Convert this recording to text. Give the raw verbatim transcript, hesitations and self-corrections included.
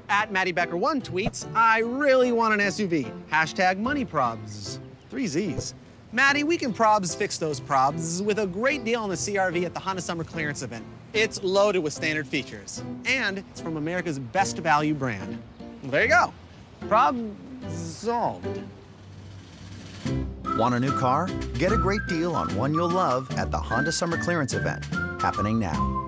At Maddie Becker one tweets, I really want an S U V. Hashtag money probs. Three Z's. Maddie, we can probs fix those probs with a great deal on the C R V at the Honda Summer Clearance event. It's loaded with standard features, and it's from America's best value brand. Well, there you go. Prob solved. Want a new car? Get a great deal on one you'll love at the Honda Summer Clearance event, happening now.